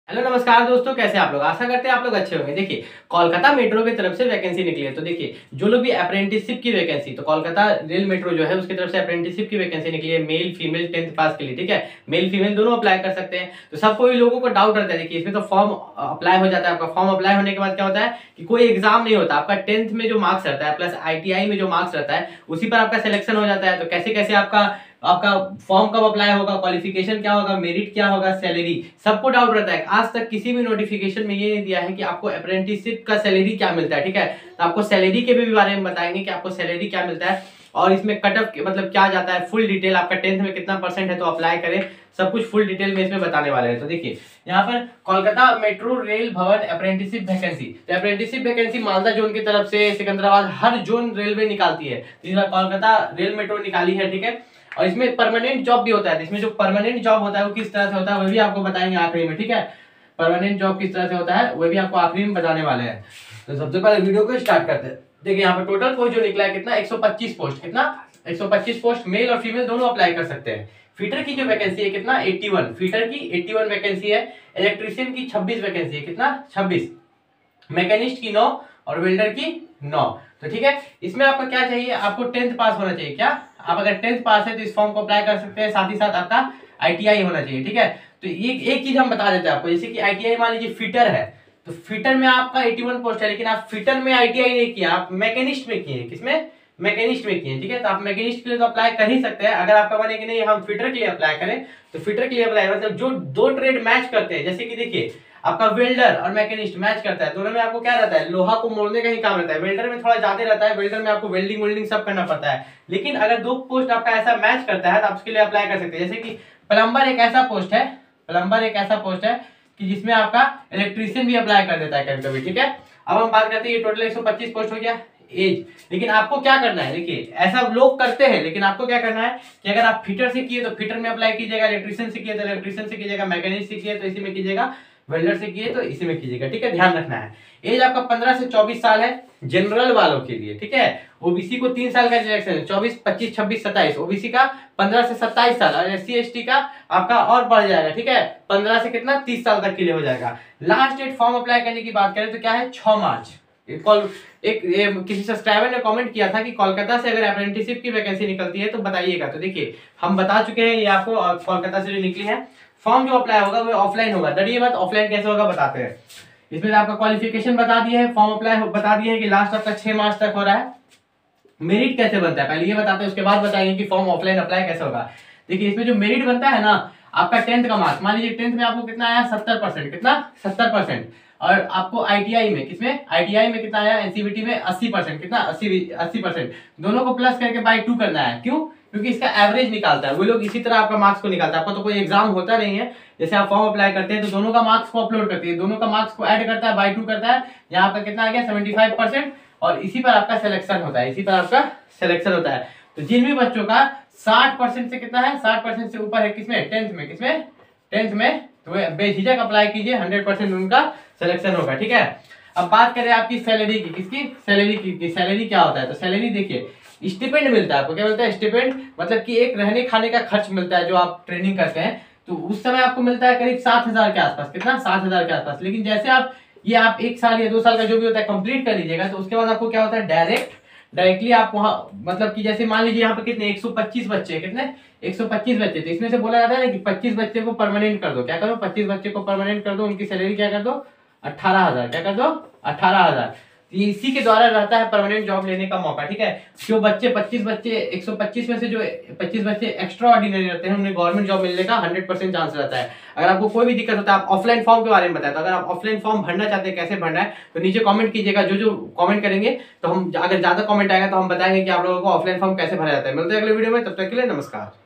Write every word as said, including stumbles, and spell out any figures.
Hello नमस्कार दोस्तों, कैसे आप लोग। आशा करते हैं आप लोग अच्छे होंगे। देखिए, कोलकाता मेट्रो की तरफ से वैकेंसी निकली है। तो देखिए, जो लोग भी अप्रेंटिसशिप की वैकेंसी, तो कोलकाता रेल मेट्रो जो है उसकी तरफ से अप्रेंटिसशिप की वैकेंसी निकली है मेल फीमेल टेंथ पास के लिए। ठीक है, मेल फीमेल दोनों अप्लाई कर सकते हैं। तो सब कोई लोगों को डाउट रहता है। देखिए, इसमें तो फॉर्म अप्लाई हो जाता है। आपका फॉर्म अप्लाई होने के बाद क्या होता है कि कोई एग्जाम नहीं होता। आपका टेंथ में जो मार्क्स रहता है प्लस आईटीआई में जो मार्क्स रहता है उसी पर आपका सिलेक्शन हो जाता है। तो कैसे कैसे आपका आपका फॉर्म कब अप्लाई होगा, क्वालिफिकेशन क्या होगा, मेरिट क्या होगा, सैलरी, सबको डाउट रहता है। आज तक किसी भी नोटिफिकेशन में ये नहीं दिया है कि आपको अप्रेंटिसशिप का सैलरी क्या मिलता है। ठीक है, तो आपको सैलरी के भी बारे में बताएंगे कि आपको सैलरी क्या मिलता है और इसमें कट ऑफ मतलब क्या जाता है, फुल डिटेल आपका टेंथ में कितना परसेंट है तो अप्लाई करें, सब कुछ फुल डिटेल में इसमें बताने वाले हैं। तो देखिए, यहाँ पर कोलकाता मेट्रो रेल भवन अप्रेंटिसशिप वैकेंसी, तो अप्रेंटिसशिप वैकेंसी मालदा जोन की तरफ से सिकंदराबाद हर जोन रेलवे निकालती है। कोलकाता रेल मेट्रो निकाली है। ठीक है, और इसमें परमानेंट जॉब भी होता है। इसमें जो परमानेंट जॉब होता है वो किस तरह से होता है वो भी आपको बताएंगे आखिरी में। ठीक है, परमानेंट जॉब किस तरह से होता है वो भी आपको आखिरी में बताने वाले हैं। तो सबसे पहले वीडियो को स्टार्ट करते हैं। देखिए, यहाँ पर टोटल पोस्ट जो निकला है कितना, एक सौ पच्चीस पोस्ट। कितना, एक सौ पच्चीस पोस्ट मेल और फीमेल दोनों अप्लाई कर सकते हैं। फीटर की जो वैकेंसी है कितना, इक्यासी। फीटर की इक्यासी वैकेंसी है। इलेक्ट्रीशियन की छब्बीस वैकेंसी है। कितना, छब्बीस। मैकेनिस्ट की नौ और वेल्डर की नौ। तो ठीक है, इसमें आपका क्या चाहिए, आपको टेंथ पास होना चाहिए। क्या, आप अगर टेंथ पास है तो इस फॉर्म को अप्लाई कर सकते हैं। साथ ही साथ आपका आईटीआई होना चाहिए। ठीक है, तो ये एक चीज हम बता देते हैं आपको, जैसे कि आईटीआई मान लीजिए फिटर है तो फिटर में आपका इक्यासी पोस्ट है, लेकिन आप फिटर में आईटीआई नहीं किया, आप मैकेनिस्ट में किए। किसमें, मैकेनिस्ट में किए। ठीक है, तो आप मैकेनिस्ट के लिए तो अप्लाई कर ही सकते हैं। अगर आपका माने कि नहीं हम फिटर के लिए अप्लाई करें तो फिटर के लिए अप्लाई, मतलब जो दो ट्रेड मैच करते हैं, जैसे कि देखिए आपका वेल्डर और मैकेनिस्ट मैच करता है, दोनों में आपको क्या रहता है, लोहा को मोड़ने का ही काम रहता है। वेल्डर में थोड़ा ज्यादा रहता है, वेल्डर में आपको वेल्डिंग वेल्डिंग सब करना पड़ता है। लेकिन अगर दो पोस्ट आपका ऐसा मैच करता है तो आप उसके लिए अप्लाई कर सकते हैं। जैसे कि प्लम्बर एक ऐसा पोस्ट है, प्लम्बर एक ऐसा पोस्ट है कि जिसमें आपका इलेक्ट्रीशियन भी अप्लाई कर देता है कभी कभी। ठीक है, अब हम बात करते हैं, ये टोटल एक सौ पच्चीस पोस्ट हो गया। एज, लेकिन आपको क्या करना है, देखिए ऐसा लोग करते हैं लेकिन आपको क्या करना है कि अगर आप फिटर से किए तो फिटर में अप्लाई कीजिएगा, इलेक्ट्रीशियन से किए तो इलेक्ट्रीशियन से कीजिएगा, मैकेनिक से किए तो इसी में कीजिएगा, वेल्डर से किए तो इसी में कीजिएगा। ठीक है, ध्यान रखना है। एज आपका पंद्रह से चौबीस साल है जनरल वालों के लिए। ठीक है, ओबीसी को तीन साल का रिजर्वेशन है, चौबीस, पच्चीस, छब्बीस, सत्ताईस। ओबीसी का पंद्रह से सत्ताईस साल और एससी एसटी का आपका और बढ़ जाएगा। ठीक है, पंद्रह से कितना, तीस साल तक के लिए हो जाएगा। लास्ट डेट फॉर्म अप्लाई करने की बात करें तो क्या है, छह मार्च। कॉल एक ए, किसी सब्सक्राइबर ने कमेंट किया था कि कोलकाता से अगर अप्रेंटिसशिप की वैकेंसी निकलती है तो बताइएगा। तो देखिए, हम बता चुके हैं ये आपको, कोलकाता से जो निकली है। फॉर्म जो अप्लाई होगा वो ऑफलाइन होगा। डरिए मत, ऑफलाइन कैसे होगा बताते हैं। इसमें आपका क्वालिफिकेशन बता दिए है, फॉर्म अप्लाई बता दिए है कि लास्ट आपका छह मार्च तक हो रहा है। मेरिट कैसे बनता है पहले ये बताते हैं, उसके बाद बताएंगे कि फॉर्म ऑफलाइन अप्लाई कैसे होगा। देखिए, इसमें जो मेरिट बनता है ना, आपका टेंथ का मार्क्स, मान लीजिए टेंथ में आपको कितना आया, सत्तर परसेंट। कितना, सत्तर परसेंट। और आपको आईटीआई में, किसमें, आईटीआई में कितना आया, एनसीवीटी में अस्सी परसेंट। कितना, अस्सी अस्सी परसेंट। दोनों को प्लस करके बाई टू करना है। क्यों, क्योंकि इसका एवरेज निकालता है वो लोग, इसी तरह आपका मार्क्स को निकालता है। आपको तो कोई एग्जाम होता नहीं है, जैसे आप फॉर्म अप्लाई करते हैं तो दोनों का मार्क्स को अपलोड करती है, दोनों का मार्क्स को ऐड करता है, बाई टू करता है। यहाँ आपका कितना आ गया, सेवेंटी फाइव परसेंट। और इसी पर आपका सिलेक्शन होता है, इसी पर आपका सिलेक्शन होता है। तो जिन भी बच्चों का साठ परसेंट से कितना है, साठ परसेंट से ऊपर है, किसमें, टेंथ में, किसमें, टेंथ में, तो बेझिझक अप्लाई कीजिए, हंड्रेड परसेंट उनका सिलेक्शन होगा। ठीक है, अब बात करें आपकी सैलरी की, किसकी, सैलरी की। सैलरी क्या होता है, तो सैलरी देखिए, स्टिपेंड मिलता है आपको। क्या मिलता है, स्टिपेंड, मतलब कि एक रहने खाने का खर्च मिलता है जो आप ट्रेनिंग करते हैं, तो उस समय आपको मिलता है करीब सात हजार के आसपास। कितना, सात हजार के आसपास। लेकिन जैसे आप ये आप एक साल या दो साल का जो भी होता है कंप्लीट कर लीजिएगा तो उसके बाद आपको क्या होता है, डायरेक्ट डायरेक्टली आप वहां, मतलब कि जैसे मान लीजिए यहाँ पे कितने एक सौ पच्चीस बच्चे हैं, कितने, एक सौ पच्चीस बच्चे, तो इसमें से बोला जाता है ना कि पच्चीस बच्चे को परमानेंट कर दो। क्या करो, पच्चीस बच्चे को परमानेंट कर दो, उनकी सैलरी क्या कर दो, अठारह हजार। क्या कर दो, अठारह हजार। इसी के द्वारा रहता है परमानेंट जॉब लेने का मौका। ठीक है, जो बच्चे पच्चीस बच्चे एक सौ पच्चीस में से जो पच्चीस बच्चे एक्स्ट्रा ऑर्डिनरी रहते हैं उन्हें गवर्नमेंट जॉब मिलने का हंड्रेड परसेंट चांस रहता है। अगर आपको कोई भी दिक्कत होता है, आप ऑफलाइन फॉर्म के बारे में बताएं, तो अगर आप ऑफलाइन फॉर्म भरना चाहते हैं कैसे भरना है तो नीचे कमेंट कीजिएगा। जो जो कमेंट करेंगे तो हम, अगर ज्यादा कमेंट आएगा तो हम बताएंगे कि आप लोगों को ऑफलाइन फॉर्म कैसे भरा जाता है। मिलते हैं अगले वीडियो में, तब तक के लिए नमस्कार।